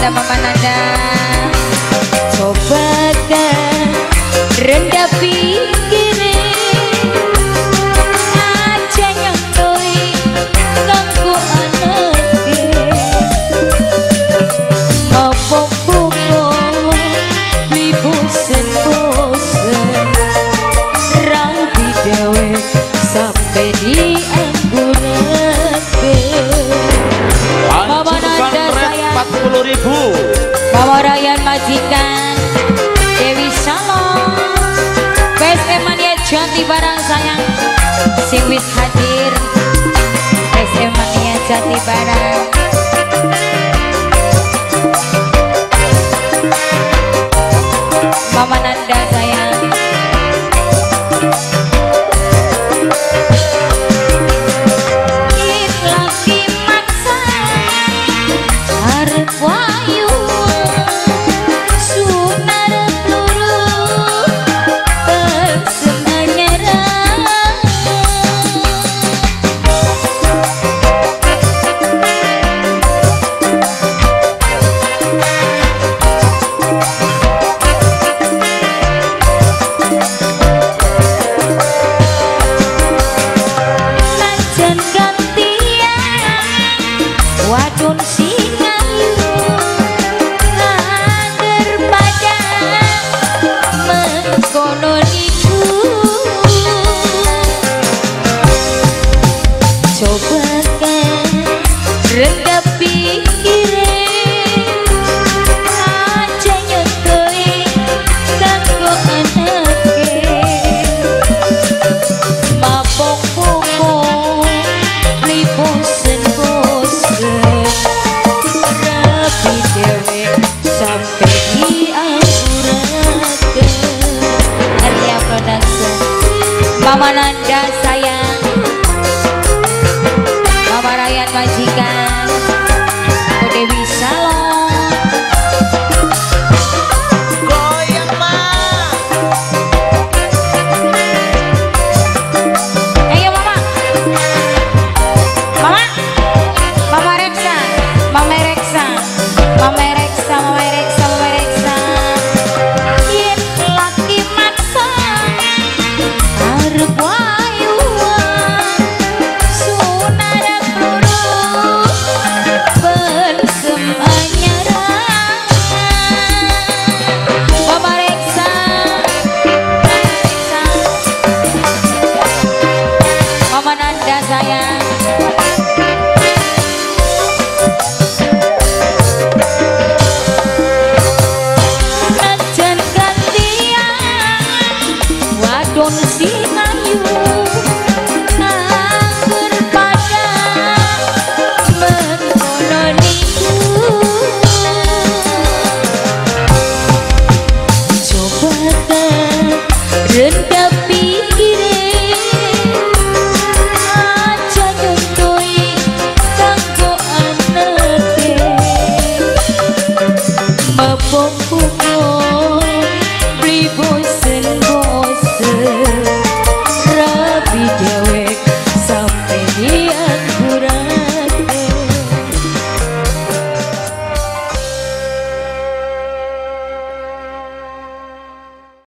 Mama Nanda. Coba kan rendah pikirin aja nyontohi ganggu anaknya. Apa pokok li bosen-bosen rapi dewe sampai di Mama Nanda sayang 40.000. Mama Rayan majikan Dewi Shalom PSM Mania Jati Barang sayang sing wis hadir PSM Mania Jati Barang. Mama Nanda sayang wadon singayu nganger pada mengkono niku. Coba kan rendah pikirin aja nyontohi ganggu anaknya. Mabok-bokok li bosen-bosen rapi dewe sampai di akhirat. Arya Production. Mama Nanda sayang Mama Rayan majikan Dewi Shalom. Goyang mah. Ayo mama Mama Mama Reksa Mama Reksa Mama Reksa Mama Reksa Mama Reksa. Yen laki maksa arep wayuan sunara peluru belsem anyarang. Mama Reksa Mama Nanda sayang